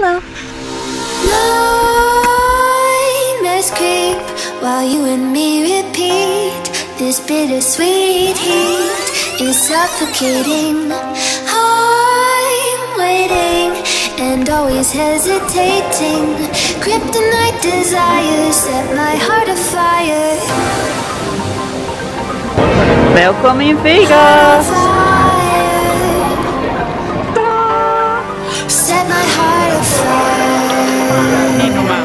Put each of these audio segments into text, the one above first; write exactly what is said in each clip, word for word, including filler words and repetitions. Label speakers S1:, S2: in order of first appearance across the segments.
S1: Hallo!
S2: Nightmares creep while you and me repeat. This bittersweet heat is suffocating. I'm waiting and always hesitating. Kryptonite desires set my heart afire.
S1: Welkom in Vegas!
S2: Set my heart afire.
S1: Niet normaal.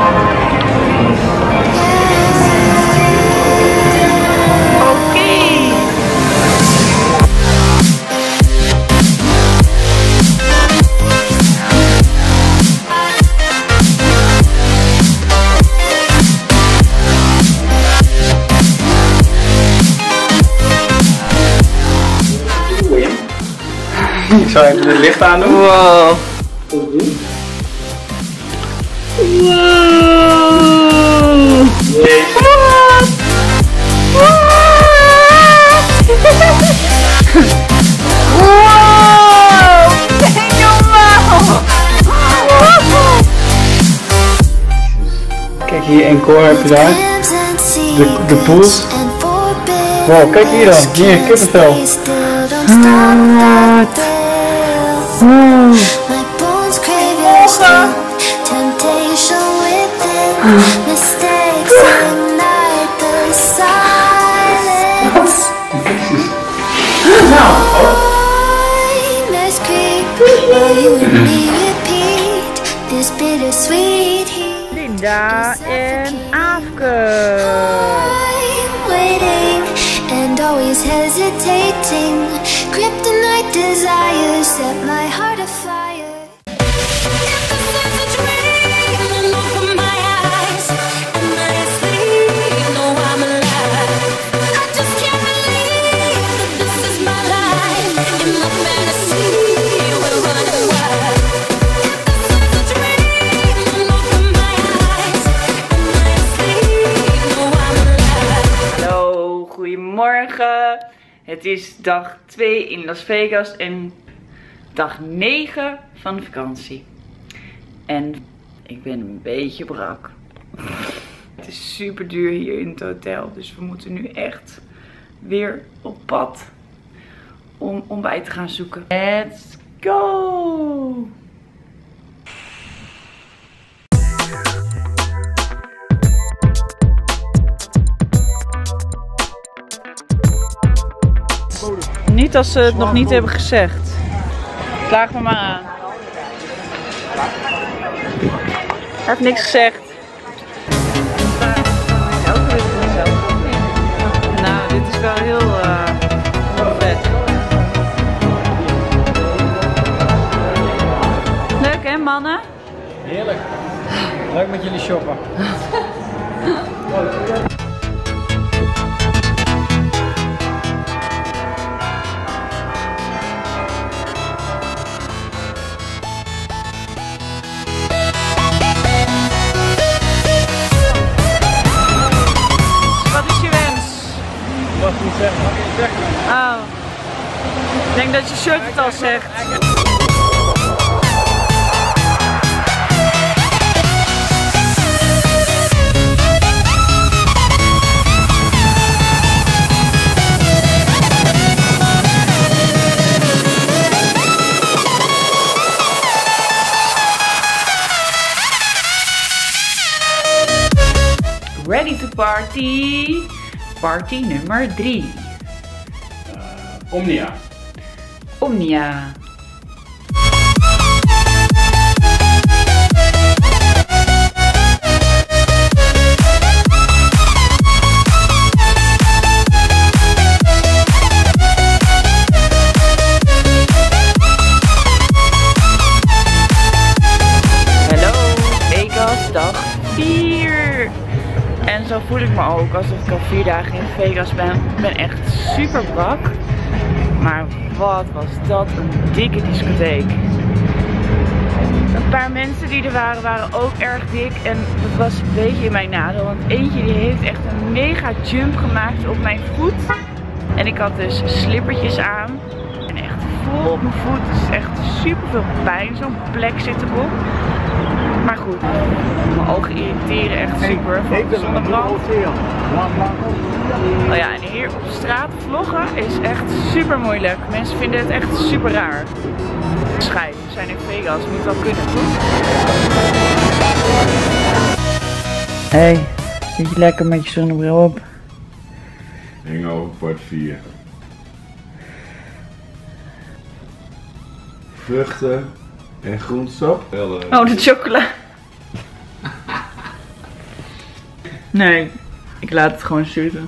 S3: Ik zou even het licht aan doen.
S1: Wow.
S3: Wow.
S1: Nee. Wow. Niet normaal.
S3: Kijk hier, één koor heb je daar. De, de pools. Wow, kijk hier dan. Hier, kippenvel.
S2: What?
S1: Wow.
S2: My bones crave your strength. Temptation within. Mistakes ignite the silence. Nightmares creep while you and me repeat. This bittersweet heat.
S1: Linda en Aafke.
S2: I'm waiting and always hesitating. Kryptonite desires set my heart afire.
S1: Hallo, goedemorgen. Het is dag twee in Las Vegas en dag negen van de vakantie. En ik ben een beetje brak. Het is super duur hier in het hotel, dus we moeten nu echt weer op pad om ontbijt te gaan zoeken. Let's go! Niet als ze het nog niet hebben gezegd. Klaag me maar aan. Hij heeft niks gezegd. Nou, dit is wel heel uh, vet. Leuk hè, mannen?
S3: Heerlijk. Leuk met jullie shoppen. Wat moet zeggen? Mag je het zeggen?
S1: Oh. Ik denk dat je shirt het al zegt. Ready to party. Party nummer drie.
S3: Uh, Omnia.
S1: Omnia. Hallo, Vegas dag vier. En zo voel ik me ook alsof ik al vier dagen in Vegas ben. Ik ben echt super brak. Maar wat was dat een dikke discotheek. Een paar mensen die er waren, waren ook erg dik. En dat was een beetje in mijn nadeel. Want eentje die heeft echt een mega jump gemaakt op mijn voet. En ik had dus slippertjes aan. En echt helemaal op mijn voet. Het is echt super veel pijn. Zo'n plek zit erop. Maar goed, mijn ogen irriteren echt super van de zonnebrand. Nou ja, en hier op straat vloggen is echt super moeilijk. Mensen vinden het echt super raar. Schijt, we zijn in Vegas, moet wel kunnen, toch? Hey, zit je lekker met je zonnebril op?
S4: Hangover part vier. Vruchten en groentesap.
S1: Oh, de chocola. Nee, ik laat het gewoon zitten.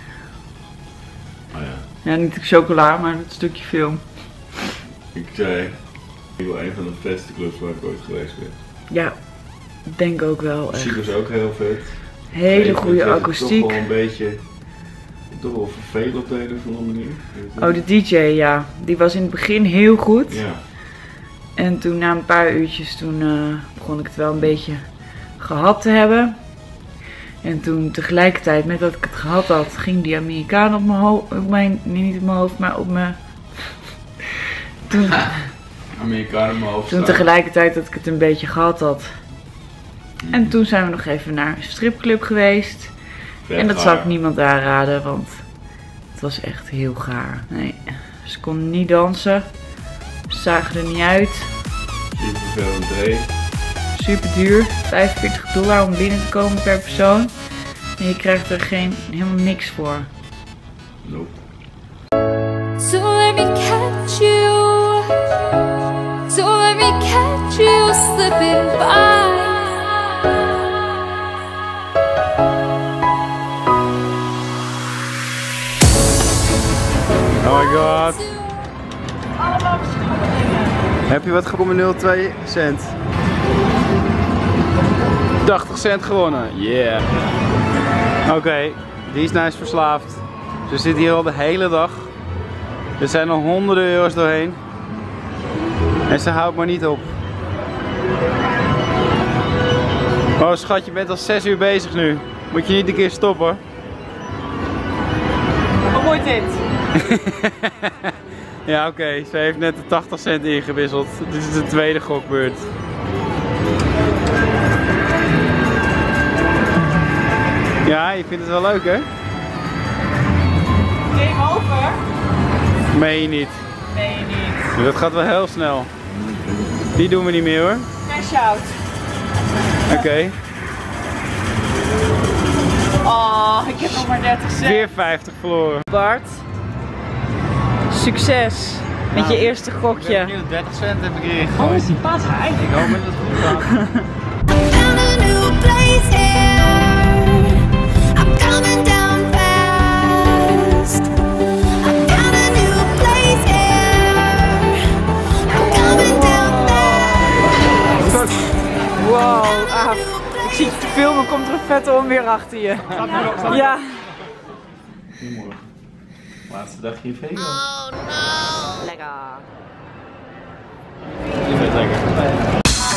S4: Oh ja.
S1: Ja, niet de chocola, maar het stukje film.
S4: Ik zei, ik wil een van de vetste clubs waar ik ooit geweest ben.
S1: Ja, ik denk ook wel echt.
S4: Muziek was ook heel vet.
S1: Hele goede akoestiek.
S4: Toch wel een beetje, toch wel vervelend op de een of andere manier.
S1: Oh, de D J, ja. Die was in het begin heel goed.
S4: Ja.
S1: En toen na een paar uurtjes, toen uh, begon ik het wel een beetje gehad te hebben. En toen tegelijkertijd, met dat ik het gehad had, ging die Amerikaan op mijn hoofd, op mijn, nee, niet op mijn hoofd, maar op mijn... Toen,
S4: Amerikaan op mijn hoofd
S1: toen tegelijkertijd dat ik het een beetje gehad had. En toen zijn we nog even naar een stripclub geweest.
S4: Vet
S1: en dat
S4: gaar.
S1: zou ik niemand aanraden, want het was echt heel gaar. Nee, ze konden niet dansen. Ze zagen er niet uit.
S4: Super vervelend idee.
S1: Super duur. vijfenveertig dollar om binnen te komen per persoon. En je krijgt er geen, helemaal niks voor.
S4: Nope.
S2: So let me catch you. So let me catch you slipping by.
S3: Oh my god. Heb je wat gewonnen? nul komma twee cent. tachtig cent gewonnen. Yeah. Oké, okay, die is nice verslaafd. Ze zit hier al de hele dag. Er zijn al honderden euro's doorheen. En ze houdt maar niet op. Oh schat, je bent al zes uur bezig nu. Moet je niet een keer stoppen?
S1: Hoe moet dit?
S3: Ja, oké, okay. Ze heeft net de tachtig cent ingewisseld. Dit is de tweede gokbeurt. Ja, je vindt het wel leuk, hè?
S1: Game over?
S3: Meen je niet.
S1: Nee, niet.
S3: Dat gaat wel heel snel. Die doen we niet meer, hoor.
S1: Cash out.
S3: Oké. Okay.
S1: Oh, ik heb nog maar dertig cent.
S3: Weer vijftig verloren.
S1: Bart, succes met je eerste gokje.
S3: Ik heb nu dertig cent heb ik erin gegooid. Ik hoop dat het goed gaat.
S2: Found a new place here. I'm coming down fast. I found a new place here. I'm coming down fast.
S1: Wow, ah, ik zie je te filmen, komt er een vette onweer achter je. Ja.
S4: Goedemorgen. Laatste dagje in Vegas.
S2: Oh no.
S1: Lekker.
S4: Je bent lekker.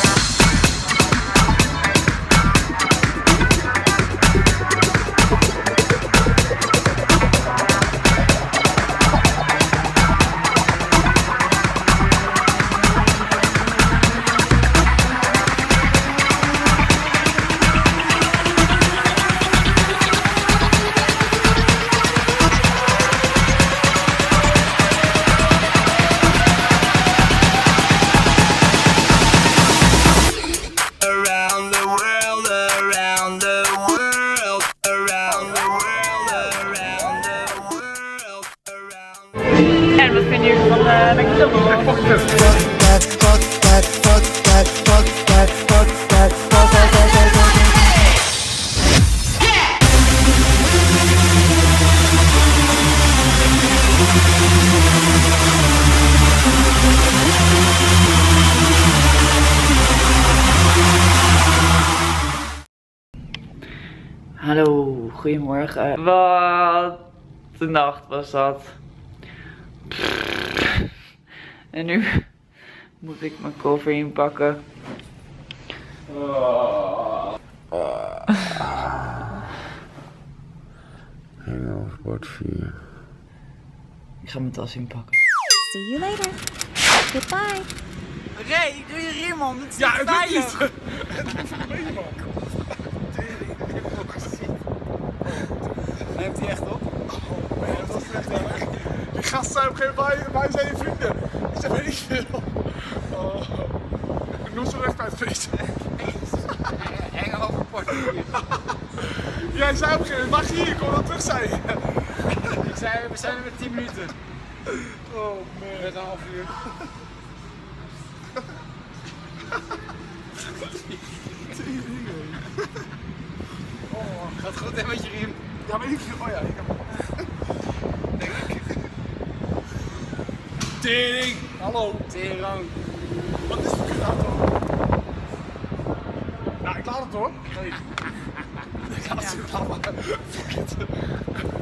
S1: En wat vinden jullie van de McDonald's? Hallo, goedemorgen. Wat een nacht was dat. En nu moet ik mijn koffer inpakken.
S4: Hangover part vier.
S1: Ik ga mijn tas inpakken.
S5: See you later. Goodbye.
S3: Ray, doe je riem om. Het is
S6: Ja,
S3: niet
S6: het doet niet.
S3: veilig.
S6: Het doet mee, man.
S3: Neemt hij echt op?
S6: Oh, man, dat is echt erg. Die gast zei op een gegeven moment, wij zijn je vrienden. Ik zei, weet ik veel. Oh. Ik noem ze recht uit het feest.
S3: Enge overportier.
S6: Jij zei op een gegeven moment, wacht hier, ik kom dan terug, zei je.
S3: Ik zei, we zijn er met tien minuten.
S6: Oh man.
S3: Met een half uur.
S6: Oh.
S3: Gaat goed hè met je riem?
S6: Ja, weet ik veel. Oh ja, ik heb
S3: Denk ik.
S6: Tering! Hallo!
S3: Terang.
S6: Wat is het auto? Nou, ik laat het hoor. Nee. Ik laat het, laat maar. Fuck it.